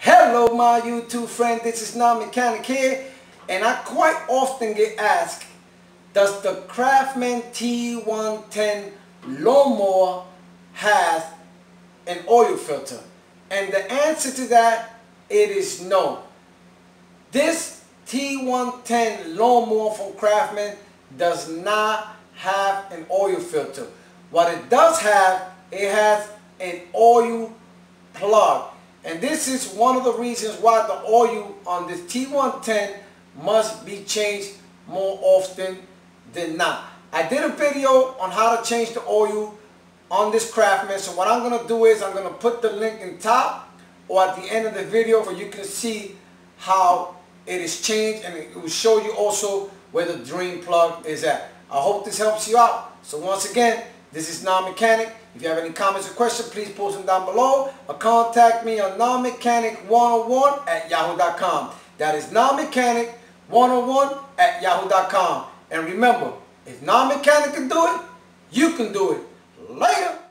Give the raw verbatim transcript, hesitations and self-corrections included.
Hello my YouTube friend, this is Now Mechanic here, and I quite often get asked, does the Craftsman T one ten lawnmower has an oil filter? And the answer to that, it is no. This T one ten lawnmower from Craftsman does not have an oil filter. What it does have, it has an oil plug. And this is one of the reasons why the oil on this T one ten must be changed more often than not. I did a video on how to change the oil on this Craftsman. So what I'm going to do is I'm going to put the link in top or at the end of the video where you can see how it is changed, and it will show you also where the drain plug is at. I hope this helps you out. So once again, this is Now Mechanic. If you have any comments or questions, please post them down below or contact me on now mechanic one oh one at yahoo dot com. That is now mechanic one oh one at yahoo dot com. And remember, if Now Mechanic can do it, you can do it. Later.